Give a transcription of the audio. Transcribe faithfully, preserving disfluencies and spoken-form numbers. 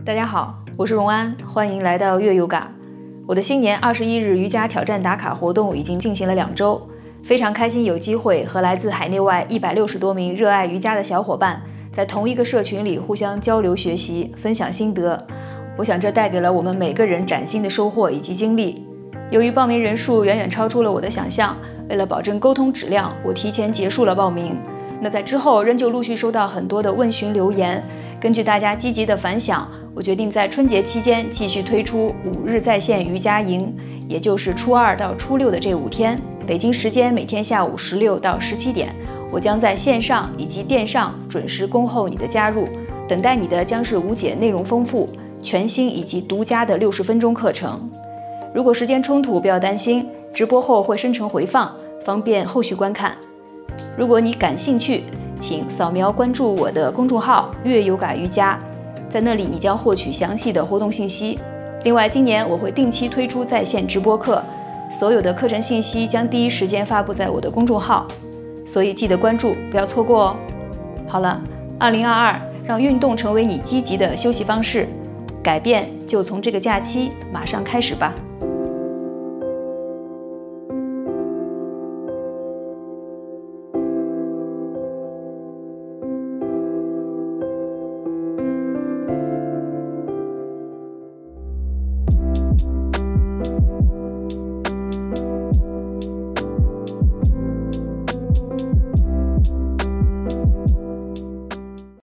大家好，我是荣安，欢迎来到悦 Yoga。我的新年二十一日瑜伽挑战打卡活动已经进行了两周，非常开心有机会和来自海内外一百六十多名热爱瑜伽的小伙伴在同一个社群里互相交流学习，分享心得。我想这带给了我们每个人崭新的收获以及经历。由于报名人数远远超出了我的想象，为了保证沟通质量，我提前结束了报名。那在之后仍旧陆续收到很多的问询留言，根据大家积极的反响，我决定在春节期间继续推出五日在线瑜伽营，也就是初二到初六的这五天，北京时间每天下午十六到十七点，我将在线上以及电上准时恭候你的加入，等待你的将是无解、内容丰富、全新以及独家的六十分钟课程。如果时间冲突，不要担心，直播后会生成回放，方便后续观看。如果你感兴趣，请扫描关注我的公众号“悦 Yoga 瑜伽”，在那里你将获取详细的活动信息。另外，今年我会定期推出在线直播课，所有的课程信息将第一时间发布在我的公众号，所以记得关注，不要错过哦。好了，二零二二，让运动成为你积极的休息方式，改变就从这个假期马上开始吧。